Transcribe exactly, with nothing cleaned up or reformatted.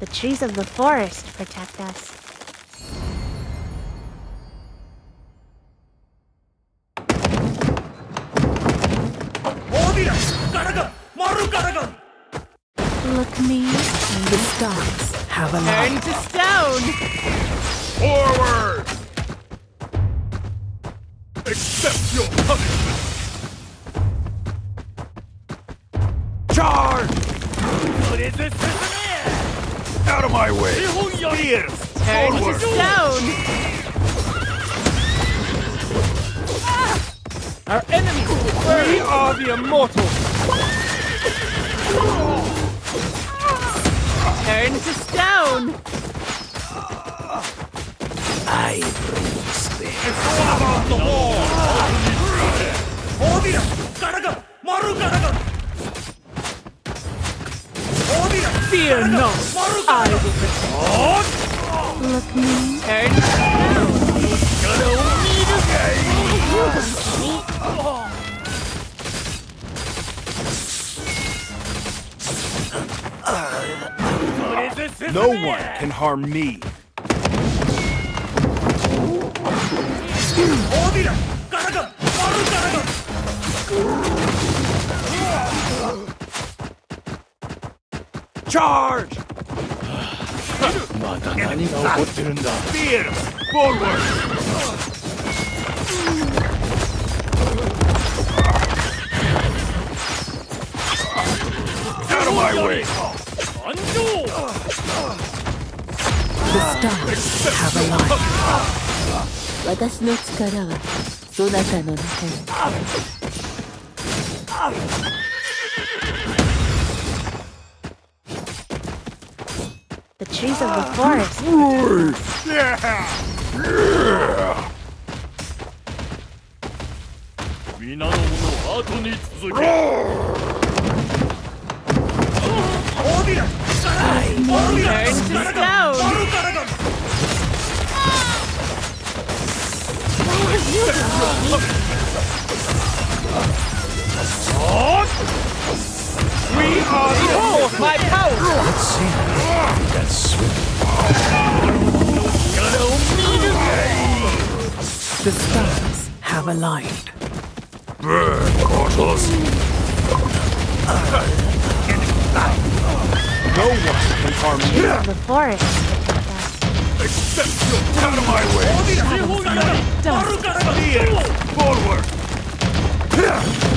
The trees of the forest protect us. Look me, and the stars have a Turn light. to stone! Forward! Accept your punishment! Charge! Out of my way! Spears! Turn to Forward! stone! Our enemies We are the immortals! turn to stone! I bring despair. It's all about the wall! Fear not! I will protect. Look me, Turn to stone! No one can harm me! Charge! Spears! Forward! Out of my way! the stars have a light. 私の力はそなたの中に。 The trees of the forest protect us. 皆の者後に続け Turn to stone! We are the Behold my power! Let's see that's swift. The stars have aligned. Burn, mortals! No one can harm me! Trees of the forest protect us. Accept your out of my way! Spears! Forward!